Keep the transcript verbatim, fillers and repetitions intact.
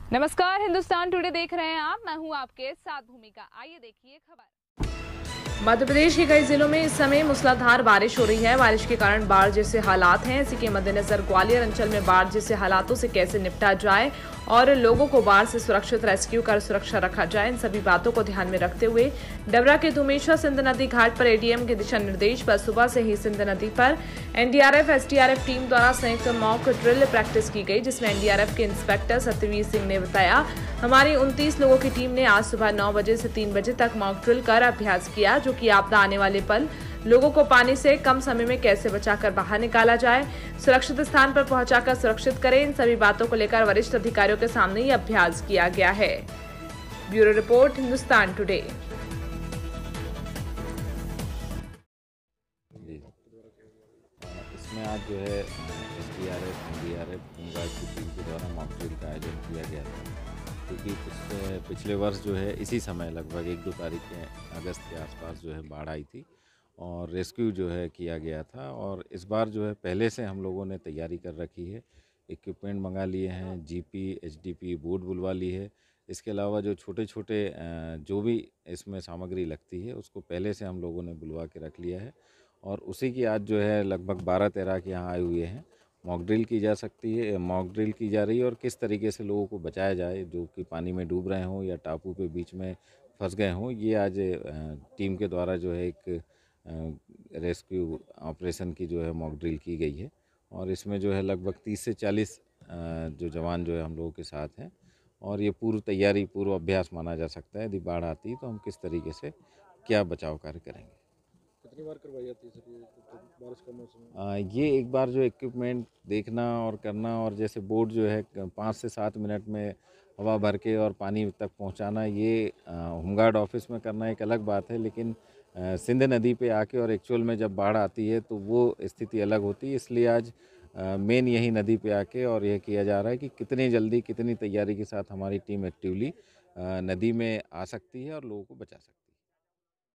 नमस्कार, हिंदुस्तान टुडे देख रहे हैं आप। मैं हूं आपके साथ भूमिका। आइए देखिए खबर। मध्य प्रदेश के कई जिलों में इस समय मूसलाधार बारिश हो रही है। बारिश के कारण बाढ़ जैसे हालात हैं। इसी के मद्देनजर ग्वालियर अंचल में बाढ़ जैसे हालातों से कैसे निपटा जाए और लोगों को बाढ़ से सुरक्षित रेस्क्यू कर सुरक्षा रखा जाए, इन सभी बातों को ध्यान में रखते हुए डबरा के धुमेश्वर सिंध नदी घाट पर एडीएम के दिशा निर्देश पर सुबह से ही सिंध नदी पर एनडीआरएफ एसडीआरएफ टीम द्वारा संयुक्त मॉक ड्रिल प्रैक्टिस की गई, जिसमें एनडीआरएफ के इंस्पेक्टर सत्यवीर सिंह ने बताया, हमारी उनतीस लोगों की टीम ने आज सुबह नौ बजे से तीन बजे तक मॉक ड्रिल कर अभ्यास किया, जो कि आपदा आने वाले पल लोगों को पानी से कम समय में कैसे बचाकर बाहर निकाला जाए, सुरक्षित स्थान पर पहुंचाकर सुरक्षित करें, इन सभी बातों को लेकर वरिष्ठ अधिकारियों के सामने ये अभ्यास किया गया है। Bureau report, Hindustan today. इसमें आज जो है एसडीआरएफ एनडीआरएफ होमगार्ड की टीम के द्वारा मॉक ड्रिल का आयोजन किया गया था, क्योंकि पिछले पिछले वर्ष जो है इसी समय लगभग एक दो तारीख के अगस्त के आसपास जो है बाढ़ आई थी और रेस्क्यू जो है किया गया था। और इस बार जो है पहले से हम लोगों ने तैयारी कर रखी है, इक्विपमेंट मंगा लिए हैं, जीपी एचडीपी बोट बुलवा ली है। इसके अलावा जो छोटे छोटे जो भी इसमें सामग्री लगती है उसको पहले से हम लोगों ने बुलवा के रख लिया है और उसी की आज जो है लगभग बारह तेरह के यहाँ आए हुए हैं। मॉक ड्रिल की जा सकती है मॉक ड्रिल की जा रही है और किस तरीके से लोगों को बचाया जाए जो कि पानी में डूब रहे हों या टापू पे बीच में फंस गए हों। ये आज टीम के द्वारा जो है एक रेस्क्यू ऑपरेशन की जो है मॉक ड्रिल की गई है और इसमें जो है लगभग तीस से चालीस जो जवान जो है हम लोगों के साथ हैं और ये पूर्व तैयारी पूर्व अभ्यास माना जा सकता है। यदि बाढ़ आती है तो हम किस तरीके से क्या बचाव कार्य करेंगे। कितनी बार करवाई जाती है सर ये तो बारिश का मौसम? आ, ये एक बार जो इक्विपमेंट देखना और करना और जैसे बोट जो है पाँच से सात मिनट में हवा भर के और पानी तक पहुंचाना, ये होमगार्ड ऑफिस में करना एक अलग बात है, लेकिन आ, सिंध नदी पे आके और एक्चुअल में जब बाढ़ आती है तो वो स्थिति अलग होती है। इसलिए आज मेन यही नदी पे आके और यह किया जा रहा है कि कितनी जल्दी कितनी तैयारी के साथ हमारी टीम एक्टिवली नदी में आ सकती है और लोगों को बचा सकती है।